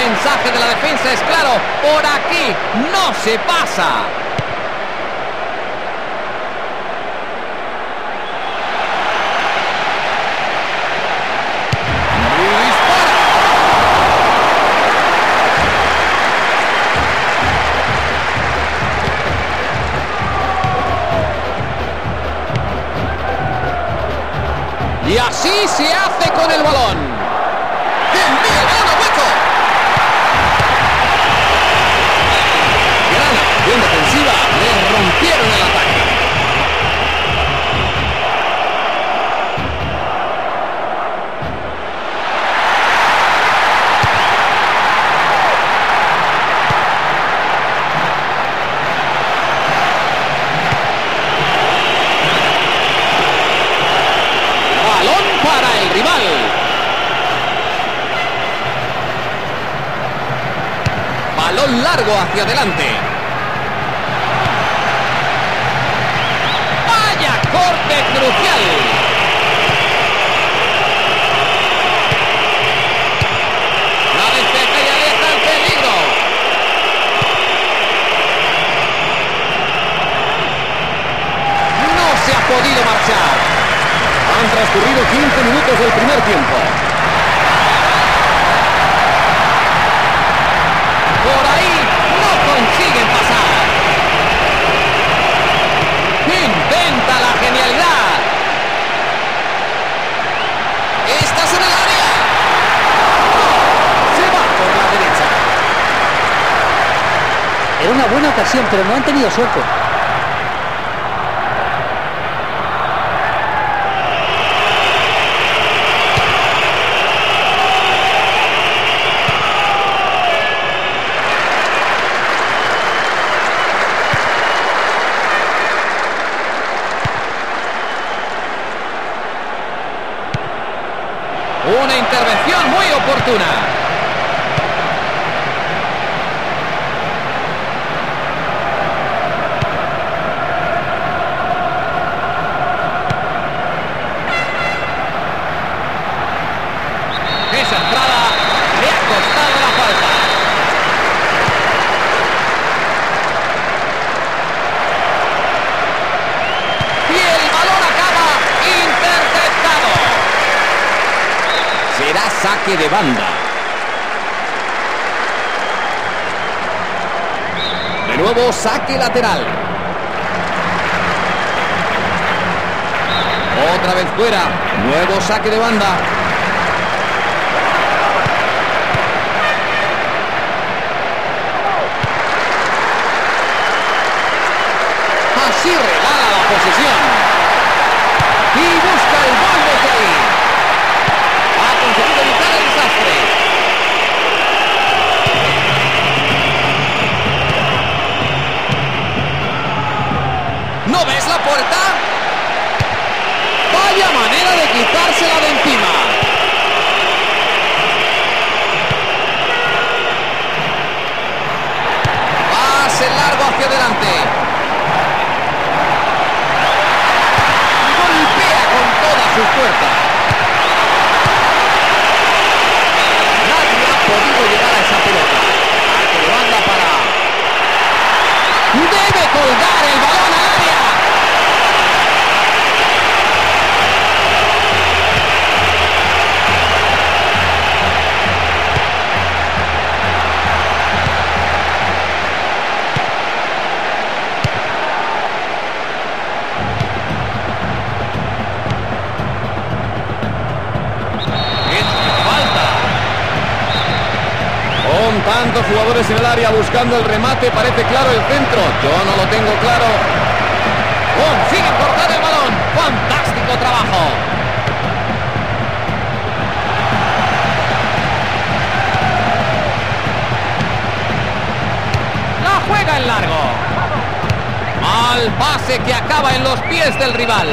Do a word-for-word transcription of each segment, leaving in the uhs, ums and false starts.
mensaje de la defensa es claro. Por aquí no se pasa. Y así se hace con el balón. ¡Envía el balón a hueco! Gran acción defensiva. Le rompieron el ataque. Para el rival. Balón largo hacia adelante. Vaya corte crucial. La despeja y aleja el peligro. No se ha podido marchar. Han transcurrido quince minutos del primer tiempo. Por ahí no consiguen pasar. Intenta la genialidad. Estás en el área. Se va por la derecha. Era una buena ocasión, pero no han tenido suerte. Una intervención muy oportuna. Esa entrada le ha costado la falta. Y el balón acaba interceptado. Será saque de banda. De nuevo saque lateral. Otra vez fuera. Nuevo saque de banda. Así regala la posesión. Y busca el gol desde ahí. Ha conseguido evitar el desastre. ¿No ves la puerta? Vaya manera de quitársela de encima. Pase largo hacia adelante. Golpea con toda su fuerza. Podido llegar a esa pelota. Saque de banda para. Debe colgar el balón al área. Con tantos jugadores en el área buscando el remate, parece claro el centro. Yo no lo tengo claro. Consigue cortar el balón. Fantástico trabajo. La juega en largo. Mal pase que acaba en los pies del rival.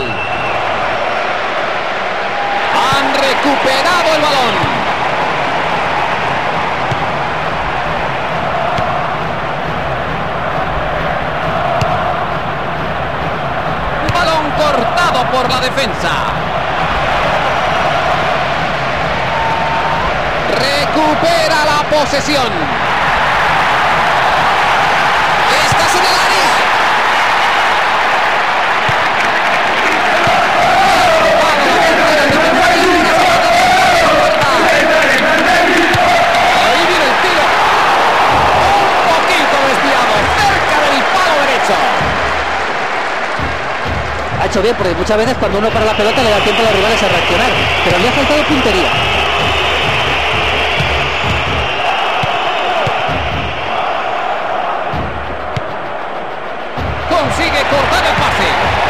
Han recuperado el balón. Cortado por la defensa. Recupera la posesión. Estás en el área. Ahí viene el tiro. Un poquito desviado, cerca del palo derecho. Ha hecho bien, porque muchas veces cuando uno para la pelota le da tiempo a los rivales a reaccionar, pero le ha faltado puntería. Consigue cortar el pase.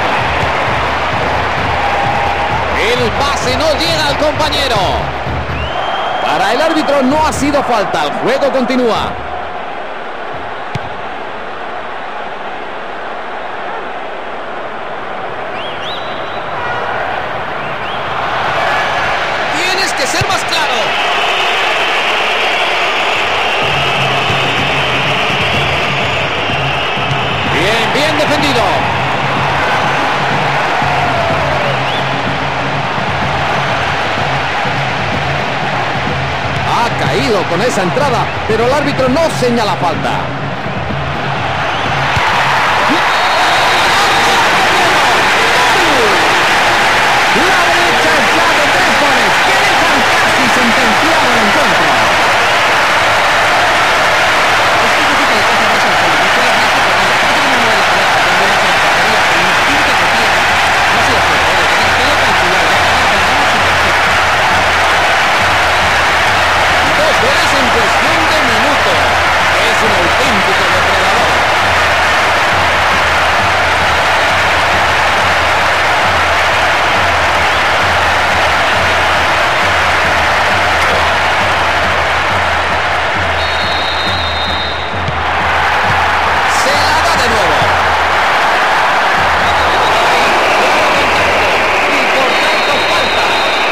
El pase no llega al compañero. Para el árbitro no ha sido falta. El juego continúa. Tienes que ser más claro. Bien, bien defendido. Ha caído con esa entrada, pero el árbitro no señala falta. La derecha es la de tres goles que dejan casi sentenciado el encuentro. Dos goles en cuestión de minutos. Es un auténtico depredador. Se la da de nuevo. Y por tanto falta.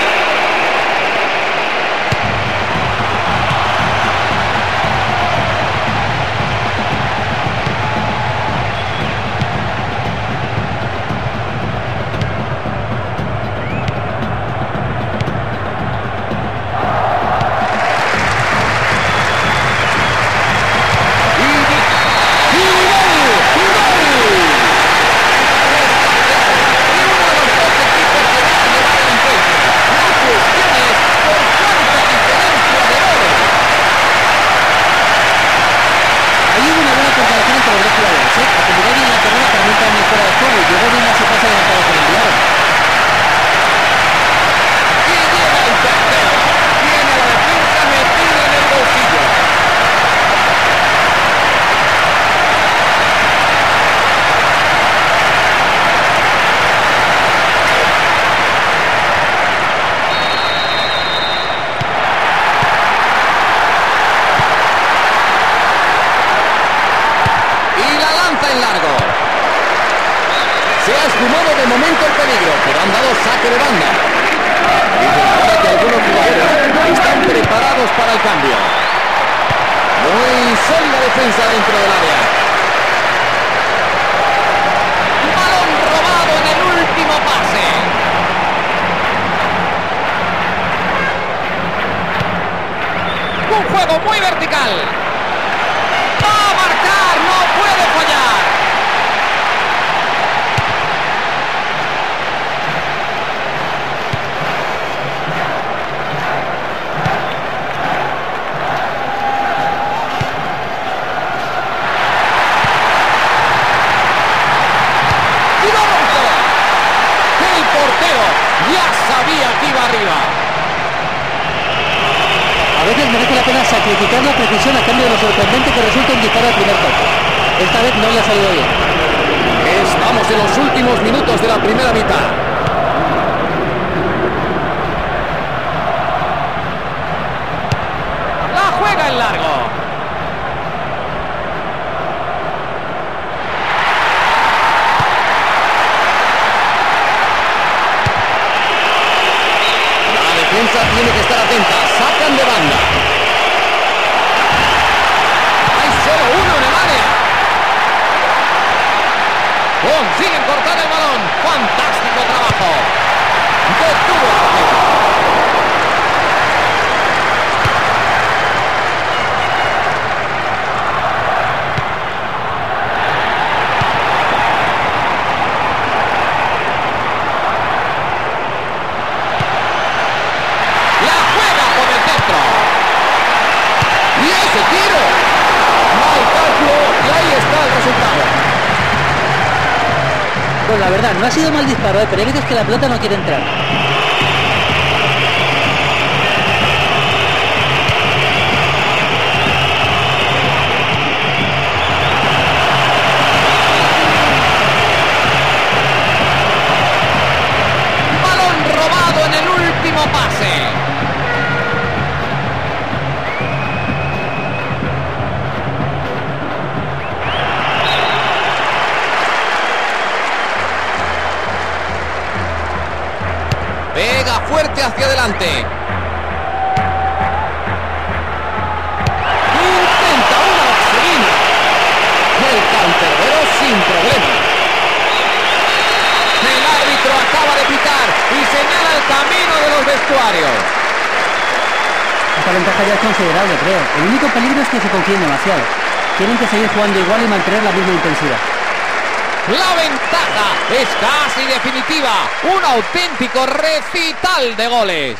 De momento el peligro, pero han dado saque de banda. Y se nota que algunos jugadores están preparados para el cambio. Muy sólida defensa dentro del área. Balón robado en el último pase. Un juego muy vertical. Va a marcar, no puede fallar. Ya sabía que iba arriba. A veces merece la pena sacrificar la precisión a cambio de lo sorprendente que resulta un disparo al primer toque. Esta vez no le ha salido bien. Estamos en los últimos minutos de la primera mitad. La juega en largo. Tiene que estar atenta, sacan de banda. Hay solo uno en el área. Consiguen cortar el balón. Fantástico trabajo. Detuvo el partido. la verdad, no ha sido mal disparo, ¿eh? Pero hay veces que la pelota no quiere entrar. Balón robado en el último pase. Pega fuerte hacia adelante. Intenta una vaselina. El cancerbero sin problema. El árbitro acaba de pitar y señala el camino de los vestuarios. Esta ventaja ya es considerable, creo. El único peligro es que se confíen demasiado. Tienen que seguir jugando igual y mantener la misma intensidad. La ventaja es casi definitiva. Un auténtico recital de goles.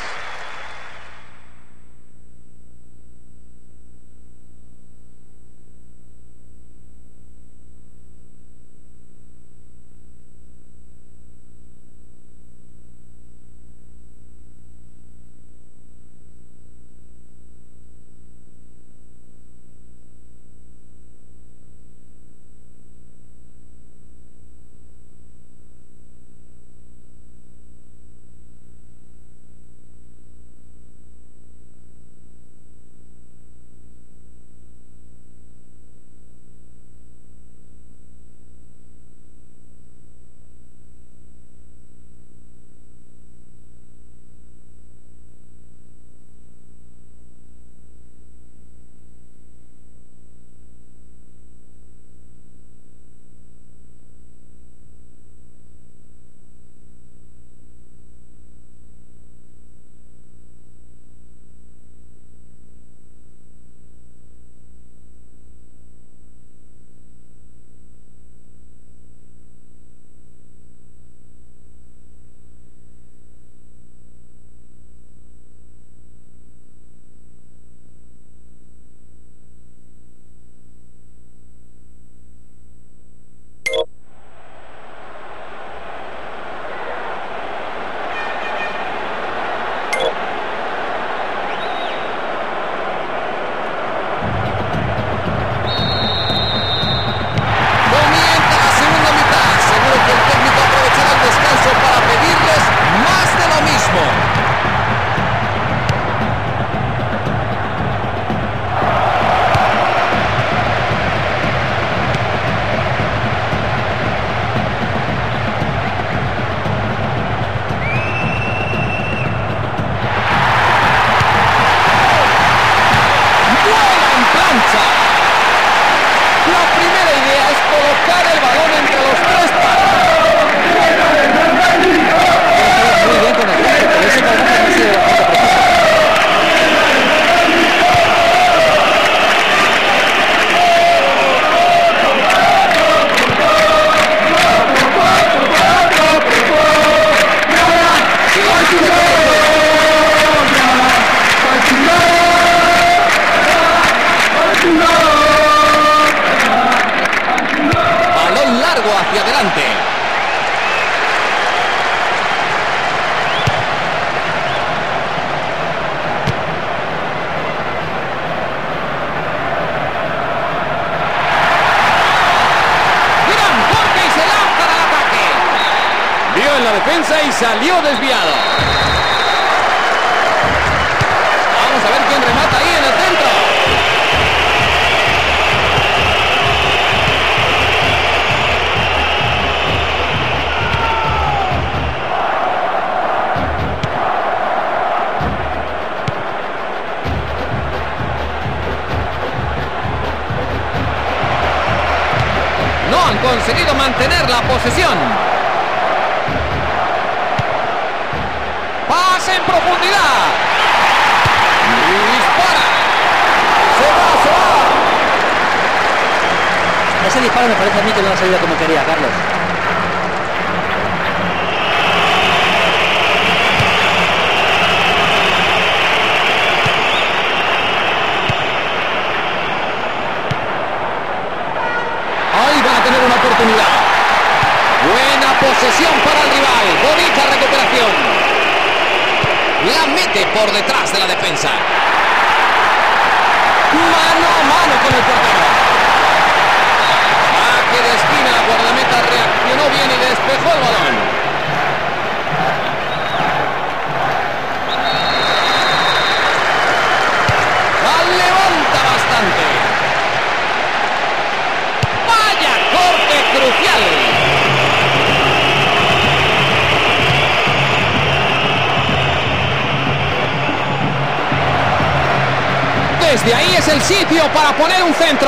defensa y salió desviado. Vamos a ver quién remata ahí en el centro. No han conseguido mantener la posesión. Pase en profundidad. Y dispara. Se va, se va. Ese disparo me parece a mí que no ha salido como quería, Carlos. Ahí van a tener una oportunidad. Buena posición. posesión para el rival. Bonita recuperación. La mete por detrás de la defensa. Mano a mano con el portero. Saque de esquina. La guardameta reaccionó bien y despejó el balón. La levanta bastante. Vaya corte crucial. Desde ahí es el sitio para poner un centro.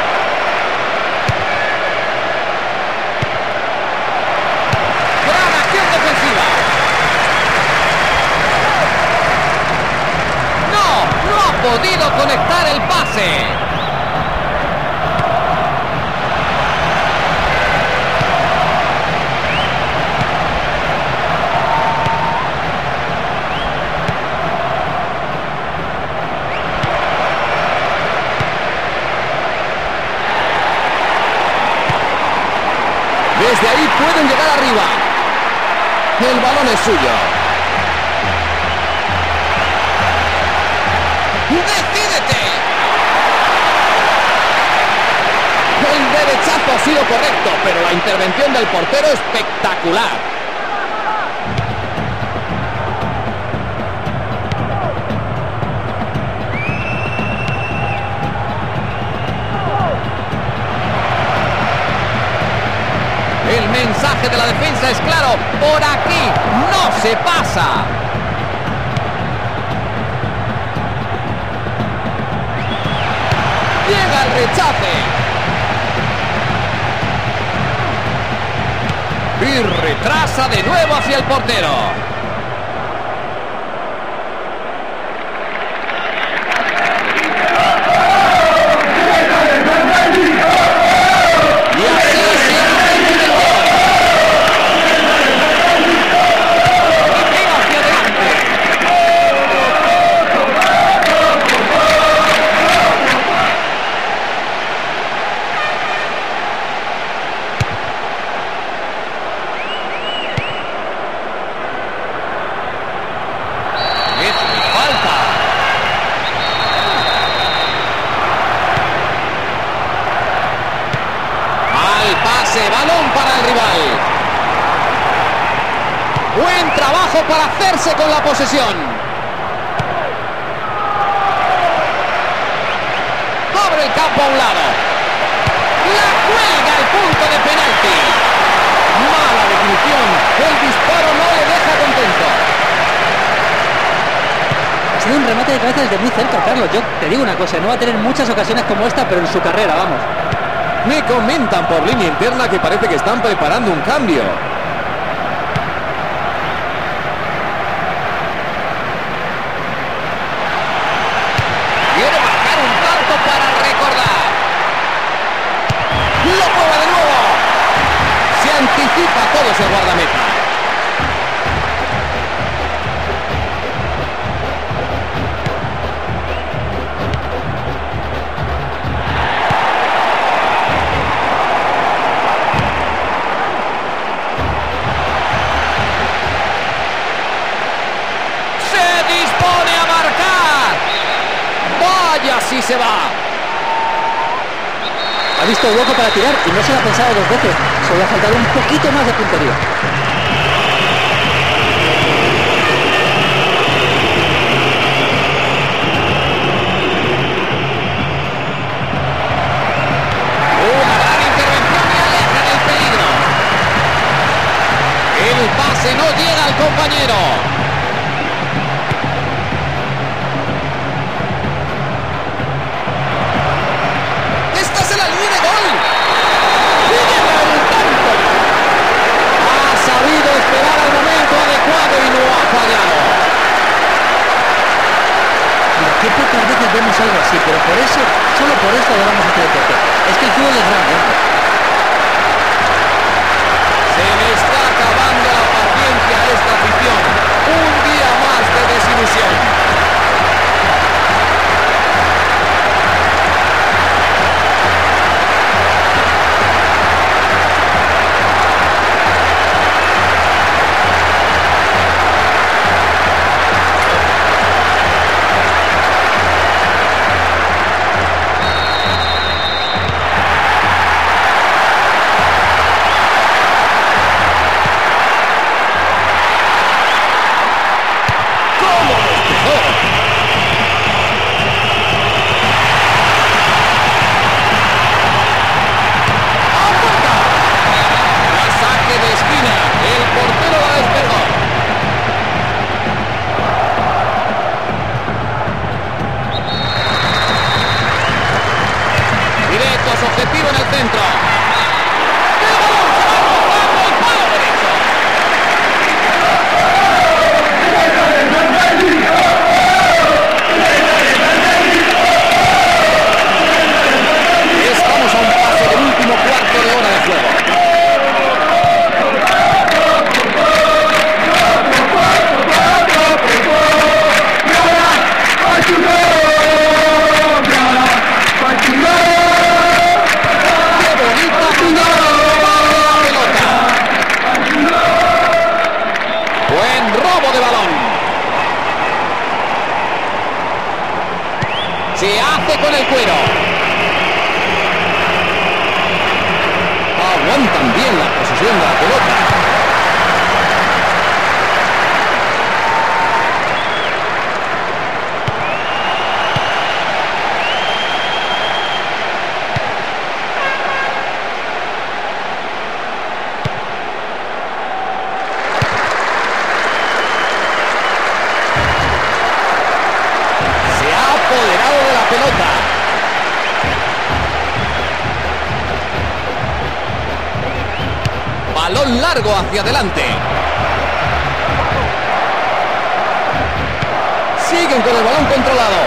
Gran acción defensiva. No, no ha podido conectar el pase. Desde ahí pueden llegar arriba. El balón es suyo. ¡Decídete! El derechazo ha sido correcto, pero la intervención del portero espectacular. El mensaje de la defensa es claro. Por aquí no se pasa. Llega el rechace. Y retrasa de nuevo hacia el portero. Balón para el rival. Buen trabajo para hacerse con la posesión. Abre el campo a un lado. La cuelga al punto de penalti. Mala definición. El disparo no le deja contento. Ha sido un remate de cabeza desde muy cerca, Carlos. Yo te digo una cosa, no va a tener muchas ocasiones como esta, pero en su carrera, vamos. Me comentan por línea interna que parece que están preparando un cambio. Quiere marcar un tanto para recordar. Lo prueba de nuevo. Se anticipa todo ese guardameta. Y así se va. Ha visto el hueco para tirar y no se lo ha pensado dos veces. Solo ha faltado un poquito más de puntería. Una gran intervención y aleja del peligro. El pase no llega al compañero. Esperar al momento adecuado y no ha fallado. Mira, que pocas veces vemos algo así, pero por eso, solo por eso adoramos este deporte. Es que el fútbol es grande. Se le está acabando la paciencia a esta afición. Un día más de desilusión. Se hace con el cuero. Aguantan bien la posesión de la pelota. Balón largo hacia adelante. Siguen con el balón controlado.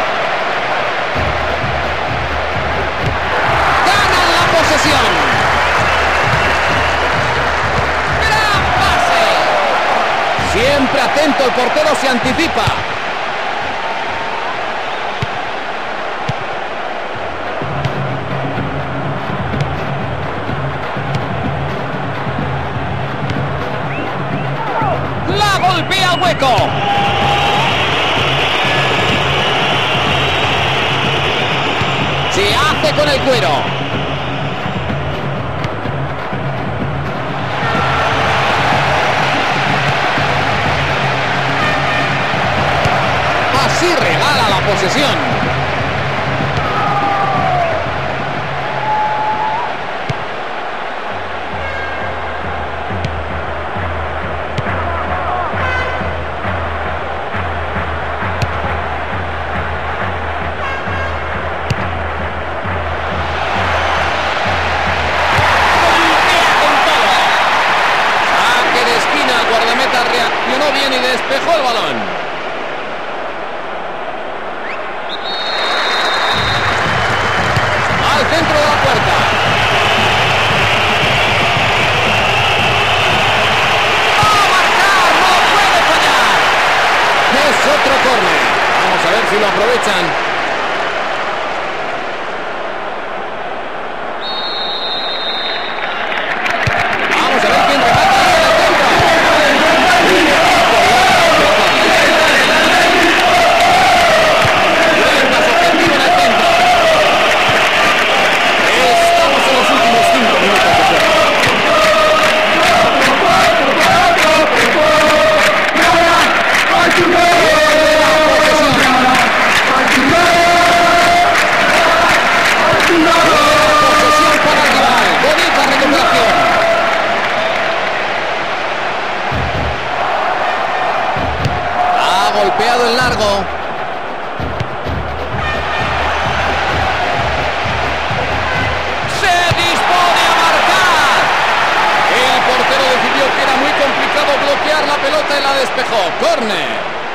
Ganan la posesión. ¡Gran pase! Siempre atento, el portero se anticipa. Golpea el hueco. Se hace con el cuero. Así regala la posesión. Reaccionó bien y despejó el balón. Al centro de la puerta. ¡Va a marcar! ¡No puede fallar! Es otro córner. Vamos a ver si lo aprovechan. Vamos a ver quién remata. Golpeado en largo. Se dispone a marcar. El portero decidió que era muy complicado bloquear la pelota y la despejó. Córner.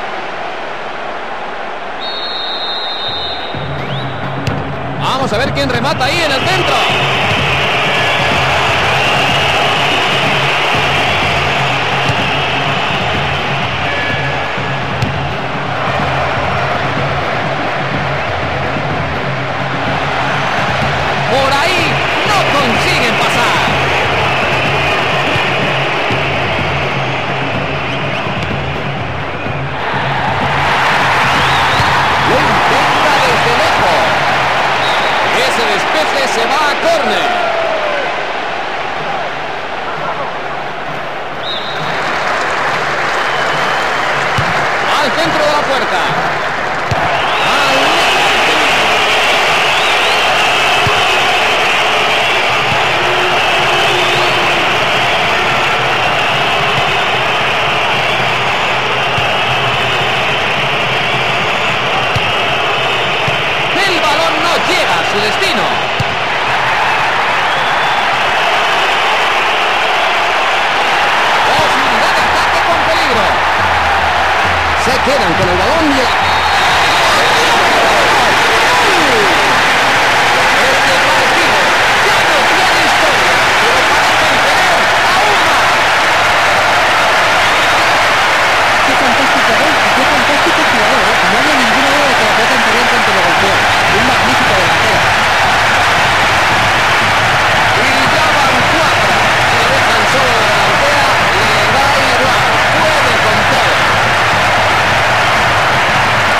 Vamos a ver quién remata ahí en el centro. Por ahí no consiguen pasar. Lo intenta desde lejos. Ese despeje se va a córner. Al centro de la puerta. Su destino. Posibilidad de ataque con peligro. Se quedan con el balón y el... Este partido ya no tiene historia, pero parecen tener aún más. Qué fantástico gol, qué fantástico jugador, ¿eh? No había ninguna duda de que la pelota entraría en cuanto lo golpeó. Un magnífico delantero. Y ya van cuatro. Si le dejan solo la delantera, le da igual. Puede con todo.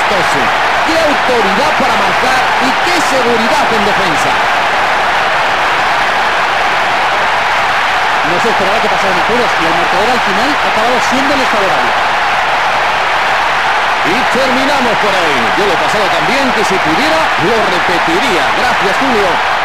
vistoso. Qué autoridad para marcar y qué seguridad en defensa. No se esperaba que pasaran apuros y el marcador al final ha acabado siendo desfavorable. Y terminamos por ahí. Yo lo he pasado tan bien que si pudiera lo repetiría. Gracias, Julio.